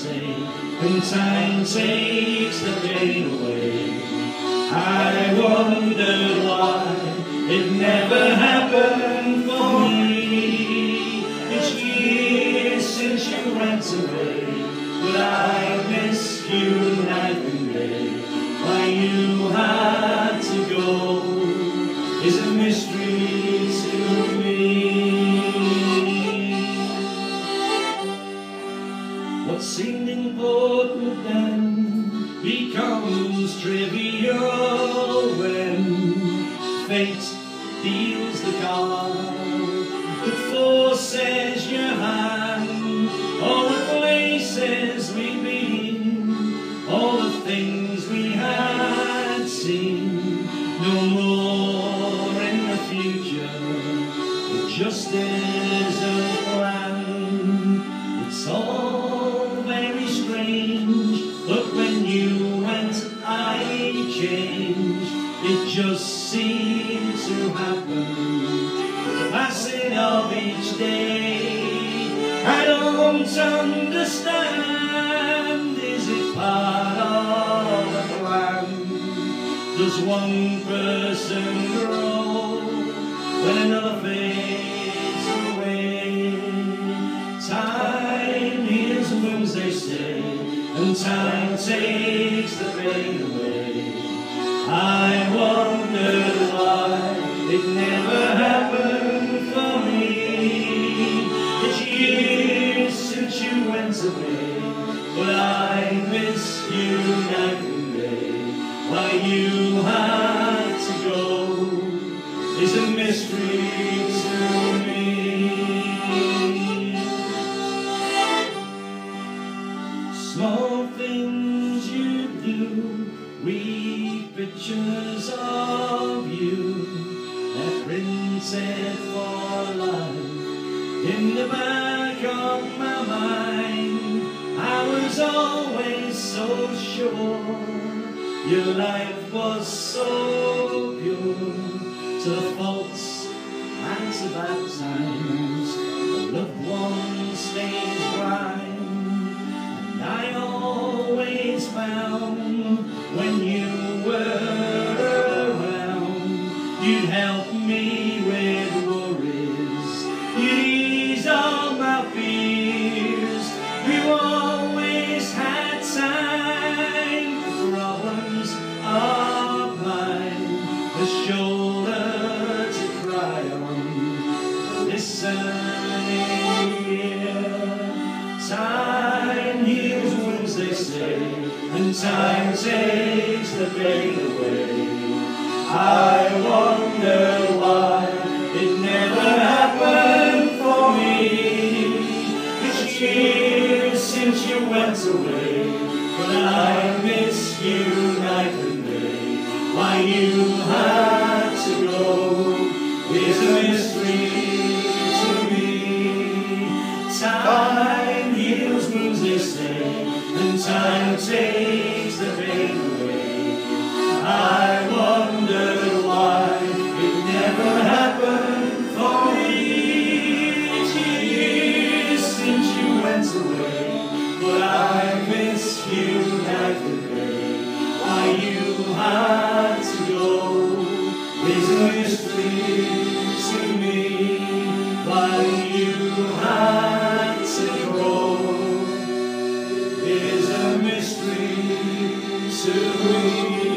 say, and time takes the pain away. I wondered why it never happened for me. It's years since you went away, but I miss you night and day. Why you had to go is a mystery to me. What seemed important then becomes trivial when fate deals the card that forces your hand. All the places we've been, all the things we had seen, no more in the future. It just isn't planned. It's all very strange, but when you went I changed. It just seemed to happen with the passing of each day. I don't understand. Is it part of the plan? Does one person grow when another fades away? Time heals wounds, they say, and time takes the pain away. I wondered why it never happened for me. It's years since you went away, but I miss you night and day. Why you had to go is a mystery to me. Small things you do, read pictures of you, they're printed for life in the back of my mind. I was always so sure your life was so pure. To the faults and to bad times, the loved one stays blind. And I always found when you were around, you'd help me with worries, you'd ease all my fears. You always had time for problems of mine, a shoulder to cry on, a listening ear. Time heals wounds, they say, and time takes the pain away. I wonder why it never happened for me. It's years since you went away, but I miss you night and day. Why you had to go is a mystery to me. Time heals wounds, they say, and time takes the pain away. I wondered why it never happened for me. It's years since you went away, but I miss you night and day. Why you had to go is a mystery to me. Why you had to go is a mystery to me.